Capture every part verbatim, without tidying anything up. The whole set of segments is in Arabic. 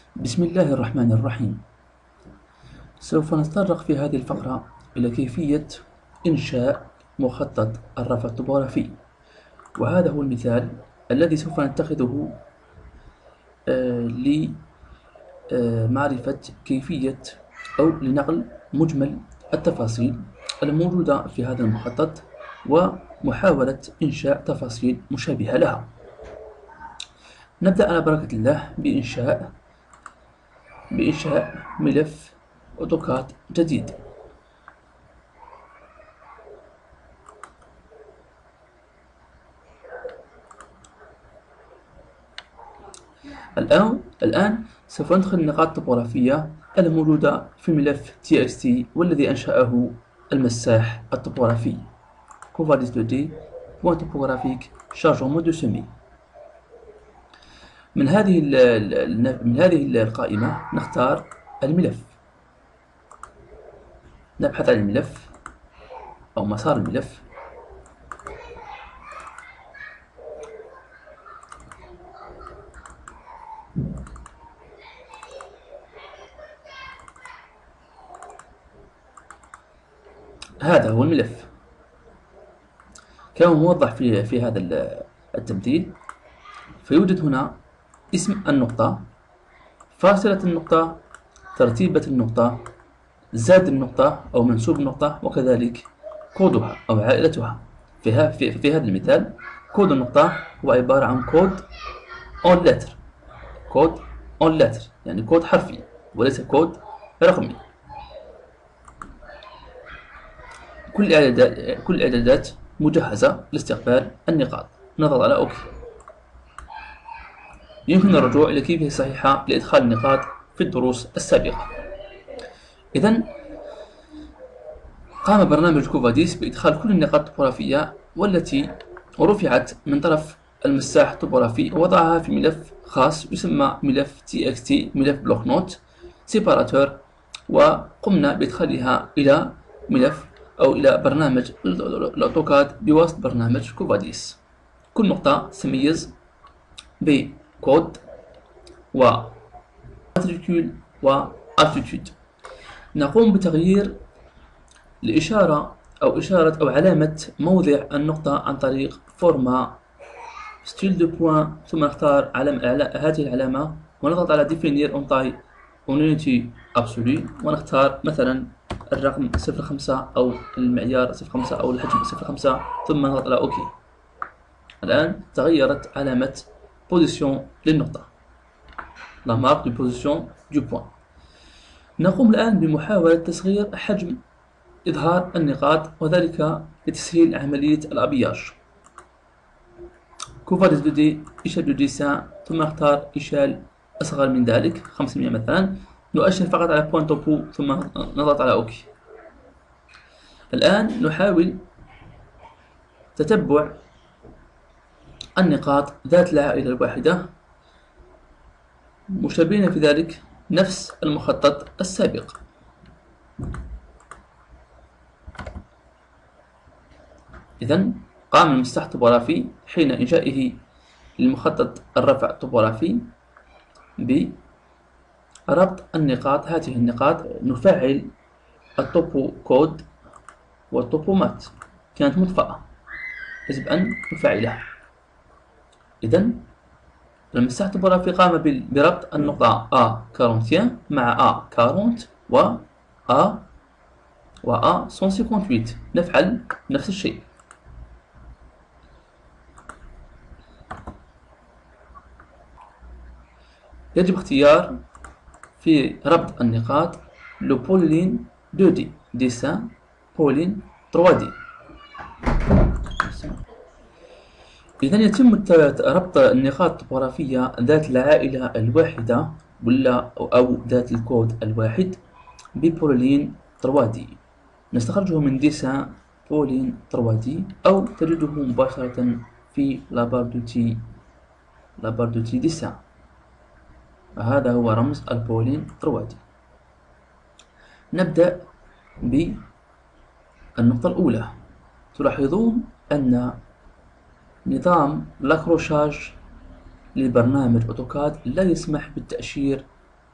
بسم الله الرحمن الرحيم. سوف نتطرق في هذه الفقرة إلى كيفية إنشاء مخطط الرفع الطبوغرافي، وهذا هو المثال الذي سوف نتخذه آه، لمعرفة كيفية أو لنقل مجمل التفاصيل الموجودة في هذا المخطط ومحاولة إنشاء تفاصيل مشابهة لها. نبدأ على بركة الله بإنشاء بإنشاء ملف أوتوكاد جديد. الآن الآن سوف ندخل النقاط الطبوغرافية الموجودة في ملف تي إكس تي والذي أنشأه المساح الطبوغرافي كوفاديس تو دي بوان توبوغرافيك شارجمون دو سيمي. من هذه ال من هذه القائمة نختار الملف، نبحث عن الملف أو مسار الملف، هذا هو الملف كما موضح في في هذا التمثيل. فيوجد هنا اسم النقطة، فاصلة النقطة، ترتيبة النقطة، زاد النقطة أو منسوب النقطة، وكذلك كودها أو عائلتها. في, في, في هذا المثال كود النقطة هو عبارة عن كود اون لتر، كود اون لتر يعني كود حرفي وليس كود رقمي. كل الإعدادات كل الإعدادات مجهزة لاستقبال النقاط. نضغط على أوكي. يمكن الرجوع إلى كيفية صحيحة لإدخال النقاط في الدروس السابقة. إذن قام برنامج كوفاديس بإدخال كل النقاط الطبوغرافية والتي رفعت من طرف المساح الطبوغرافي ووضعها في ملف خاص يسمى ملف تي إكس تي، ملف بلوك نوت سيباراتور، وقمنا بإدخالها إلى ملف أو إلى برنامج الأوتوكاد بواسطة برنامج كوفاديس. كل نقطة تتميز بكود وماتريكول والتيتود. نقوم بتغيير الإشارة أو إشارة أو علامة موضع النقطة عن طريق فورما ستيل دو بوان، ثم نختار علامة هذه العلامة ونضغط على ديفينير اون تاي اونيتي ابسولي، ونختار مثلا الرقم صفر خمسة أو المعيار صفر خمسة أو الحجم صفر خمسة، ثم نضغط على أوكي. الآن تغيرت علامة بوزيسيون للنقطة، لا مارك دو بوزيسيون دو بوان. نقوم الآن بمحاولة تصغير حجم إظهار النقاط، وذلك لتسهيل عملية الأبياج. كوفاديس دو دي إشال دو ديسان، ثم نختار إشال أصغر من ذلك خمسمائة مثلا، نؤشر فقط على بوان توبو ثم نضغط على أوكي. الآن نحاول تتبع النقاط ذات العائلة الواحدة، مشابهين في ذلك نفس المخطط السابق. إذن قام المساح الطبوغرافي حين إنشائه للمخطط الرفع الطبوغرافي بربط النقاط، هذه النقاط نفعل الطوبو كود والطوبو مات كانت مطفأة، يجب أن نفعلها. إذن المساح الطبوغرافي قام بربط النقطة أ أربعين مع أ أربعين و أ و أ مئة وثمانية وثمانين، نفعل نفس الشيء. يجب اختيار في ربط النقاط لو بولين تو دي ديسان بولين ثلاثة دي. إذن يتم ربط النقاط الطبوغرافية ذات العائلة الواحدة ولا أو ذات الكود الواحد ببولين ثلاثة دي. نستخرجه من ديسان بولين ثلاثة دي أو تجده مباشرة في لاباردوتي لاباردوتي ديسان. هذا هو رمز البولين ثلاثة دي. نبدأ بالنقطة الأولى. تلاحظون أن نظام لاكروشاج لبرنامج أوتوكاد لا يسمح بالتأشير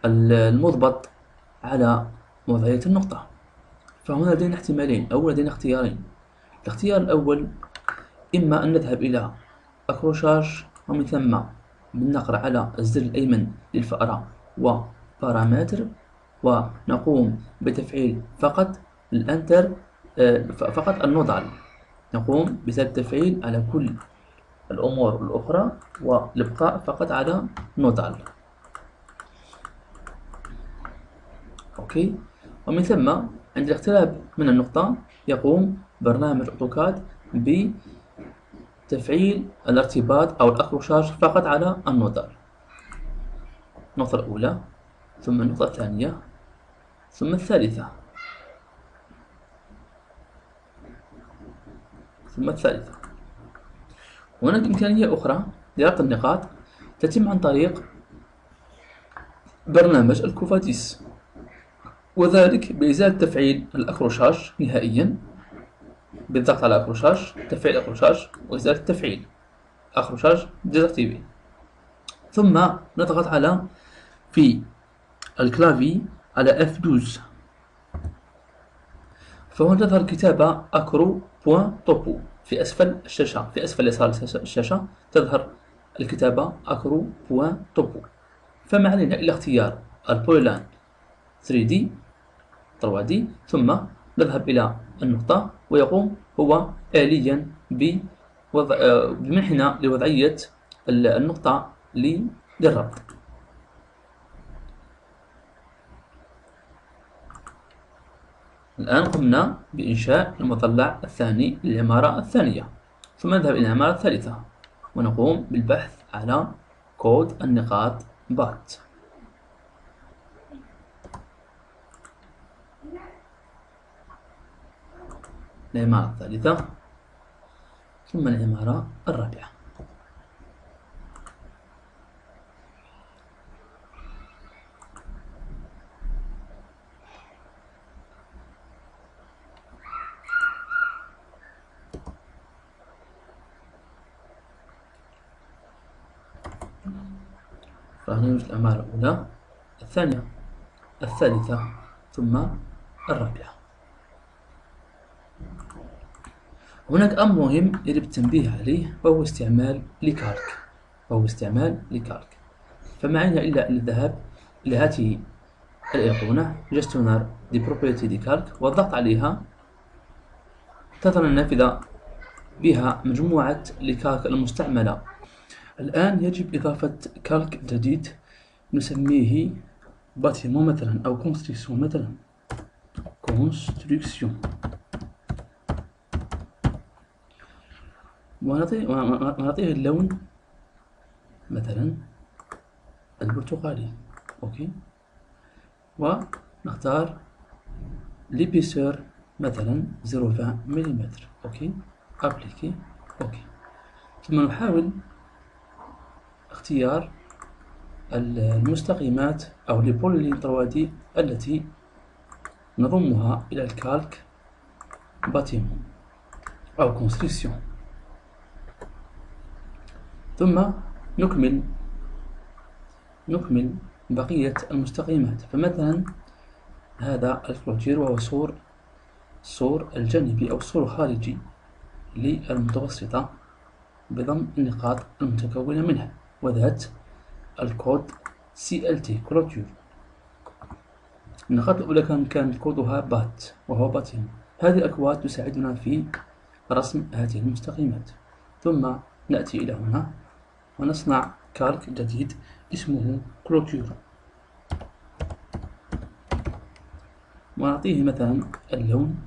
المضبط على وضعية النقطة. فهنا لدينا احتمالين أو لدينا اختيارين. الاختيار الأول إما أن نذهب إلى أكروشاج ومن ثم بالنقر على الزر الأيمن للفأرة وبارامتر، ونقوم بتفعيل فقط الأنتر فقط النودال، نقوم بتفعيل على كل الأمور الأخرى والإبقاء فقط على نودال. أوكي. ومن ثم عند الاقتراب من النقطة يقوم برنامج أوتوكاد بتفعيل الارتباط أو الأكروشاج فقط على النودال. النقطة الأولى، ثم النقطة الثانية، ثم الثالثة، ثم الثالثة. هناك إمكانية أخرى لربط النقاط تتم عن طريق برنامج الكوفاديس، وذلك بإزالة تفعيل الأكروشاج نهائيا بالضغط على أكروشاج، تفعيل الأكروشاج وإزالة التفعيل أكروشاج ديزاكتيفي، ثم نضغط على في الكلافي على إف اثنا عشر، فهنا تظهر كتابة أكرو بوان توبو في أسفل الشاشة، في أسفل يسار الشاشة تظهر الكتابة أكرو بوان توبو. فما علينا إلا اختيار البوليلان ثري دي ثري دي، ثم نذهب إلى النقطة ويقوم هو آليا بمنحنا لوضعية النقطة للربط. الآن قمنا بإنشاء المطلع الثاني للعمارة الثانية، ثم نذهب إلى العمارة الثالثة ونقوم بالبحث على كود النقاط بات. العمارة الثالثة ثم العمارة الرابعة. فهنا يوجد العمارة الأولى، الثانية، الثالثة، ثم الرابعة. هناك أمر مهم يجب التنبيه عليه، وهو استعمال لكالك وهو استعمال لكالك فما علينا إلا الذهاب إلى هذه الأيقونة جستونار دي بروبرتي دي كالك والضغط عليها. تظهر النافذة بها مجموعة لكالك المستعملة. الآن يجب إضافة كالك جديد نسميه باتيمون مثلا أو كونستركسيون مثلا، كونستركسيون، ونعطيه اللون مثلا البرتقالي. أوكي. ونختار ليبيسور مثلا صفر فاصلة عشرين ملم. أوكي. أبليكي. أوكي. ثم نحاول اختيار المستقيمات أو لبولين ثري دي التي نضمها إلى الكالك باتيمون أو كونستركسيون، ثم نكمل نكمل بقية المستقيمات. فمثلا هذا الكلوتير وهو سور السور الجانبي أو السور الخارجي للمتوسطة بضم النقاط المتكونة منها، وذات الكود سي إل تي كلوتير. النقاط الأولى كان كان كودها بات وهو باتين. هذه الأكواد تساعدنا في رسم هذه المستقيمات. ثم نأتي إلى هنا ونصنع كالك جديد اسمه كلوتير، ونعطيه مثلا اللون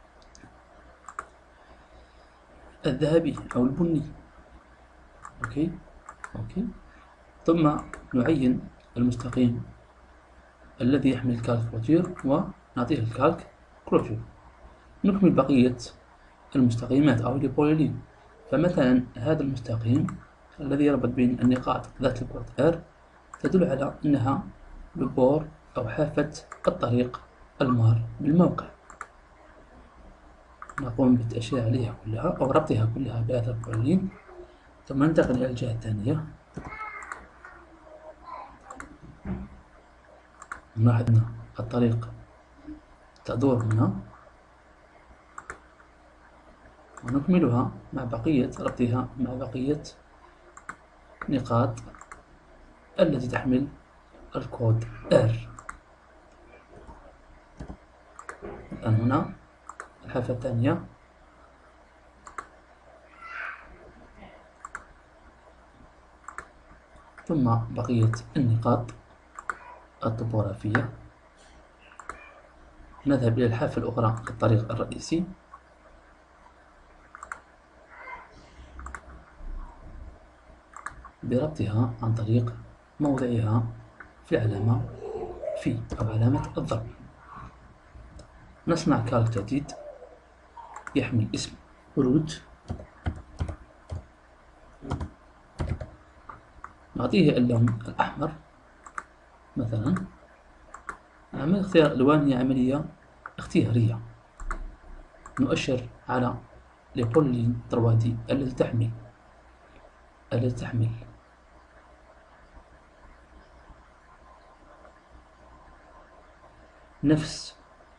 الذهبي أو البني. أوكي. أوكي. ثم نعين المستقيم الذي يحمل الكالك كلوتير ونعطيه الكالك كلوتير. نكمل بقية المستقيمات أو البوليلين. فمثلا هذا المستقيم الذي يربط بين النقاط ذات البورت R تدل على أنها ببور أو حافة الطريق المار بالموقع. نقوم بالتأشيرة عليها كلها أو ربطها كلها بهذا البوليلين، ثم ننتقل إلى الجهة الثانية. نلاحظ أن الطريق تدور هنا، ونكملها مع بقية ربطها مع بقية نقاط التي تحمل الكود R. الآن هنا الحافة الثانية، ثم بقية النقاط الطبوغرافية. نذهب إلى الحافة الأخرى للطريق الرئيسي، بربطها عن طريق موضعها في العلامة في أو علامة الضرب. نصنع كالك جديد يحمل اسم روت، نعطيه اللون الأحمر مثلا. عملية اختيار الألوان هي عملية اختيارية، نؤشر على لبولين تروادي التي تحمل التي تحمل نفس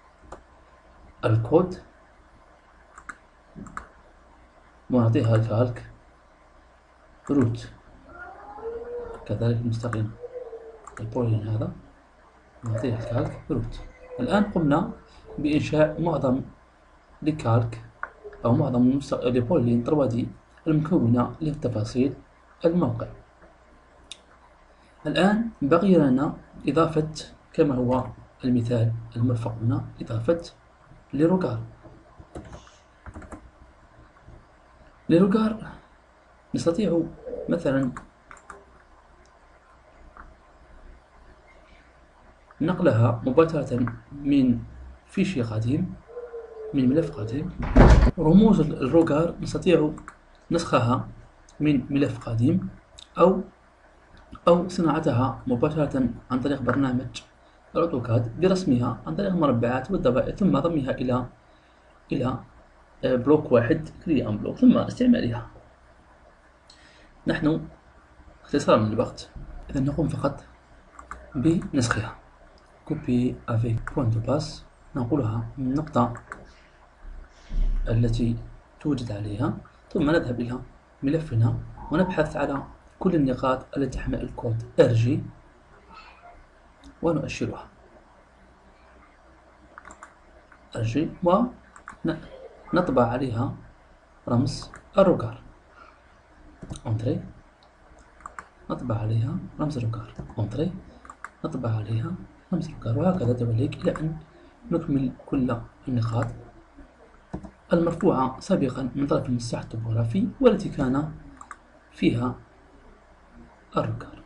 الكود، ونعطيها كالك روت. كذلك المستقيم البولين هذا نعطيه كالك روت. الآن قمنا بإنشاء معظم لكالك أو معظم لبولين تروادي المكونة لتفاصيل الموقع. الآن بقي لنا إضافة، كما هو المثال المرفق هنا، إضافة لروغار. لروغار نستطيع مثلا نقلها مباشرة من فيشي قديم، من ملف قديم. رموز الروغار نستطيع نسخها من ملف قديم أو أو صناعتها مباشرة عن طريق برنامج الأوتوكاد برسمها عن طريق المربعات والدوائر، ثم ضمها إلى إلى بلوك واحد كري أن بلوك، ثم استعمالها. نحن اختصارا للوقت إذا نقوم فقط بنسخها. كوبي avec point de passe، ننقلها من النقطة التي توجد عليها، ثم نذهب إلى ملفنا ونبحث على كل النقاط التي تحمل الكود آر جي ونؤشرها آر جي، ونطبع عليها رمز الروغار أنتري، نطبع عليها رمز الروغار أنتري، نطبع عليها رمز الروغار، وهكذا دواليك إلى أن نكمل كل النقاط المرفوعة سابقا من طرف المساح الطبوغرافي والتي كان فيها الروغار.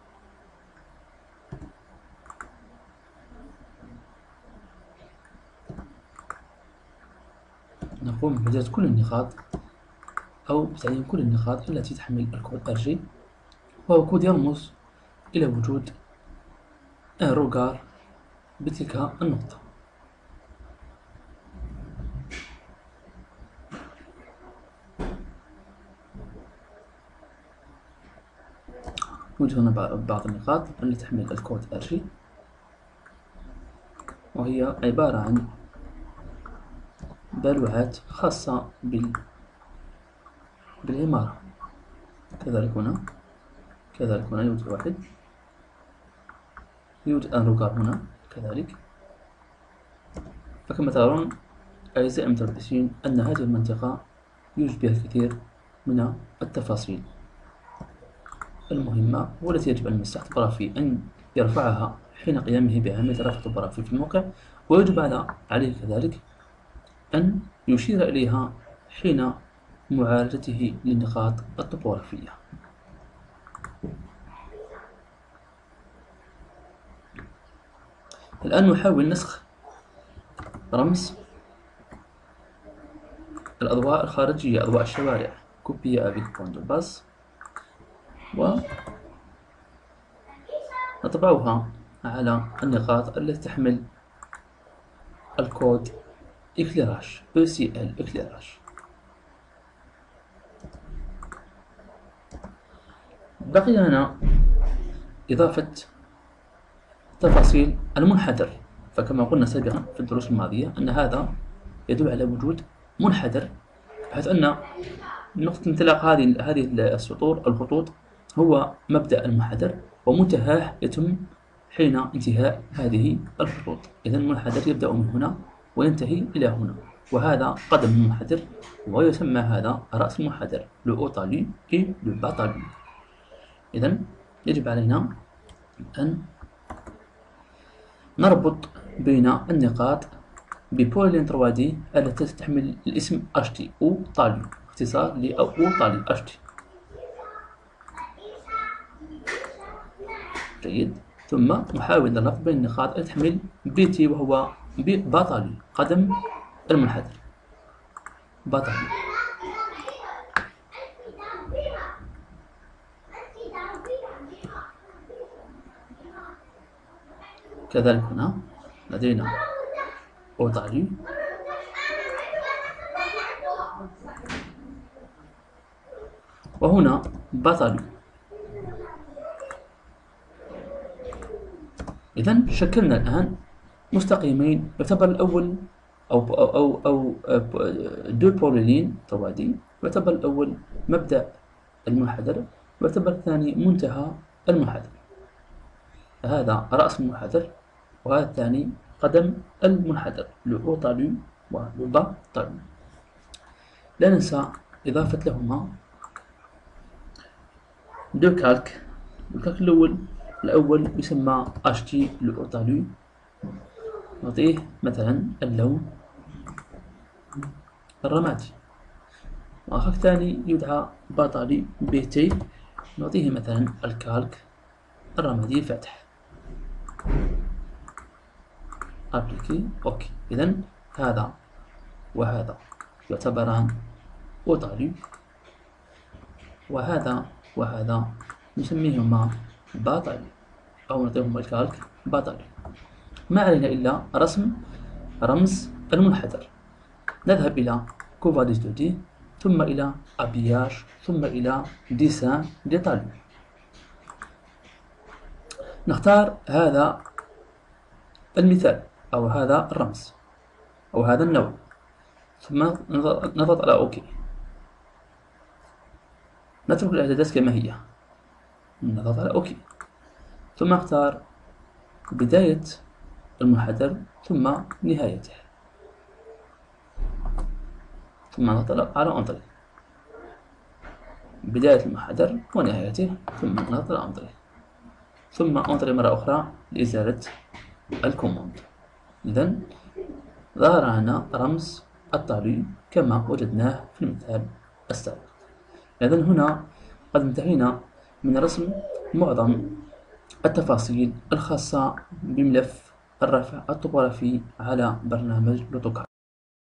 نقوم بإعداد كل النقاط أو بتعيين كل النقاط التي تحمل الكود آر جي، وهو كود يرمز إلى وجود روغار بتلك النقطة. نوجد هنا بعض النقاط التي تحمل الكود آر جي، وهي عبارة عن بالوعات خاصة بال... بالعمارة. كذلك هنا كذلك هنا يوجد واحد، يوجد الروغار هنا كذلك. فكما ترون أعزائي المتربصين أن هذه المنطقة يوجد بها الكثير من التفاصيل المهمة، والتي يجب على المساح الطبوغرافي أن يرفعها حين قيامه بعملية رفع الطبوغرافي في الموقع، ويجب عليه كذلك أن يشير إليها حين معالجته للنقاط الطبوغرافية. الآن نحاول نسخ رمز الأضواء الخارجية، أضواء الشوارع. كوبي أفيك بوان دو باس، ونطبعها على النقاط التي تحمل الكود إكليراج أو سي إل إكليراج. بقي لنا إضافة تفاصيل المنحدر. فكما قلنا سابقا في الدروس الماضية أن هذا يدل على وجود منحدر، بحيث أن نقطة انطلاق هذه هذه السطور الخطوط هو مبدأ المنحدر، ومنتهاه يتم حين انتهاء هذه الخطوط. إذا المنحدر يبدأ من هنا وينتهي إلى هنا، وهذا قدم المنحدر، ويسمى هذا رأس المنحدر، لو أو طالي إي لو با طالي. إذا يجب علينا أن نربط بين النقاط ببولين ثري دي التي تحمل الاسم H T أو طالي، اختصار ل أو طالي H T. جيد. ثم نحاول الربط بين النقاط التي تحمل بي تي وهو باطالي، قدم المنحدر باطالي. كذلك هنا لدينا أوطالي وهنا باطالي. إذا شكلنا الآن مستقيمين. يعتبر الأول أو أو أو, أو دو بولين ثري دي، يعتبر الأول مبدأ المنحدر، ويعتبر الثاني منتهى المنحدر. هذا رأس المنحدر، وهذا الثاني قدم المنحدر، لو أو طالي ولو با طالي. لا ننسى إضافة لهما دو كالك. الكالك الأول الأول يسمى H T لو أو طالي، نعطيه مثلا اللون الرمادي. وآخر الثاني يدعى باطالي بي تي، نعطيه مثلا الكالك الرمادي الفاتح. أبليكي أوكي. إذا هذا وهذا يعتبران أوطالي، وهذا وهذا نسميهما باطالي، أو نعطيهما الكالك باطالي. ما علينا إلا رسم رمز المنحدر. نذهب إلى كوفاديس دو دي، ثم إلى أبياج، ثم إلى ديسان ديتالي. نختار هذا المثال أو هذا الرمز أو هذا النوع، ثم نضغط على أوكي. نترك الإعدادات كما هي، نضغط على أوكي، ثم نختار بداية المنحدر ثم نهايته، ثم نضغط على أنطري. بداية المنحدر ونهايته، ثم نضغط على أنطري، ثم أنطري مرة أخرى لإزالة الكوموند. إذن ظهر لنا رمز الطالي كما وجدناه في المثال السابق. إذن هنا قد انتهينا من رسم معظم التفاصيل الخاصة بملف الرفع الطبوغرافي على برنامج لوتوكاد.